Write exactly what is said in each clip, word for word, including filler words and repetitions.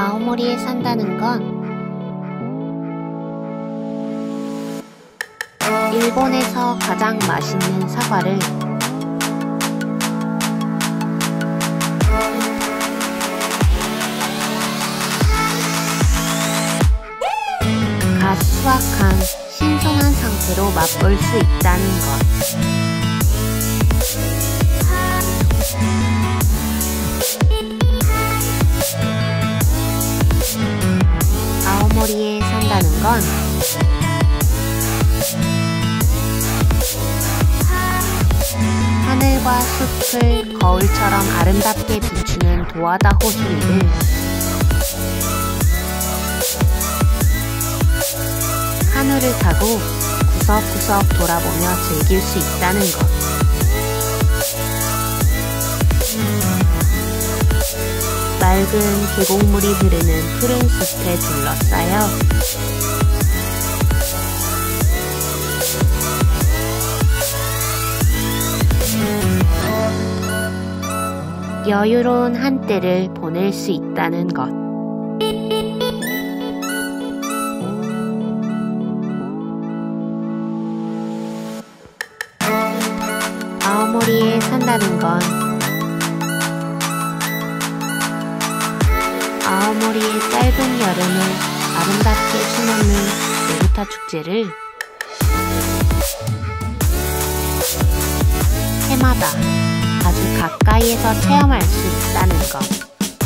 아오모리에 산다는 건 일본에서 가장 맛있는 사과를 갓 수확한 신선한 상태로 맛볼 수 있다는 것. 아오모리에 산다는 건 하늘과 숲을 거울처럼 아름답게 비추는 도하다 호수를 하늘을 타고 구석구석 돌아보며 즐길 수 있다는 것. 맑은 계곡물이 흐르는 푸른 숲에 둘러싸여 여유로운 한때를 보낼 수 있다는 것. 아오모리에 산다는 건 아오모리의 짧은 여름을 아름답게 수놓는 네부타 축제를 해마다 아주 가까이에서 체험할 수 있다는 것.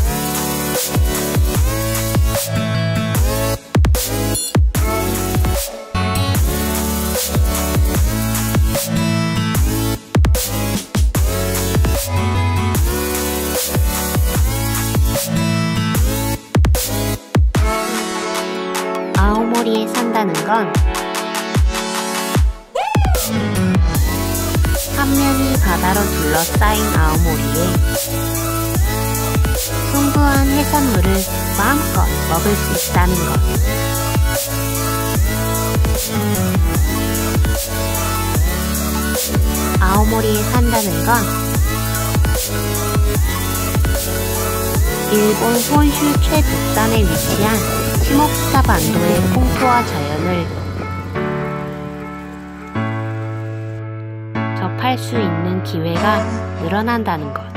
아오모리에 산다는 건 삼면이 바다로 둘러싸인 아오모리에 풍부한 해산물을 마음껏 먹을 수 있다는 것. 아오모리에 산다는 건 일본 혼슈 최북단에 위치한 시모쿠사 반도의 풍토와 자연을 접할 수 있는 기회가 늘어난다는 것.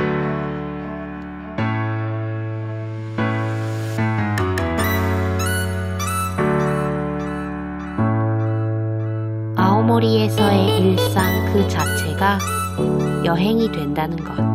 아오모리에서의 일상 그 자체가 여행이 된다는 것.